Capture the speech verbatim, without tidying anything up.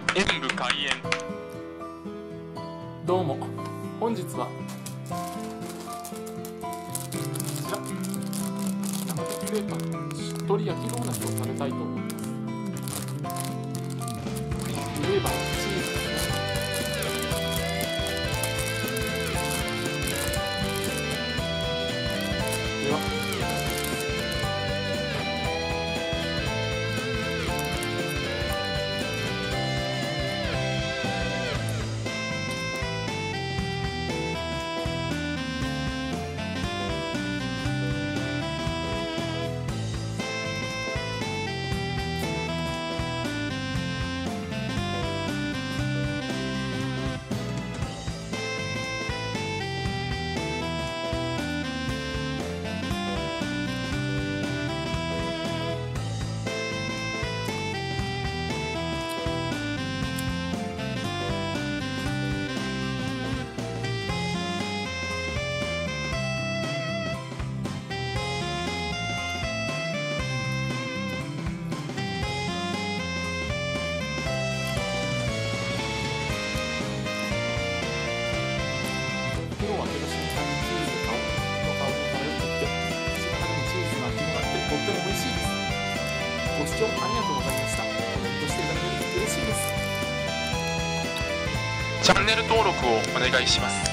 演武開演。 どうも、本日はこちら長鉄製パンしっとり焼きドーナツを食べたいと思います。フレーバーはチーズですね。では袋を開けた瞬間にチーズの香りの香りが漂ってきて、口の中にチーズが広がってとっても美味しいです。ご視聴ありがとうございました。コメントしていただけると嬉しいです。 チャンネル登録をお願いします。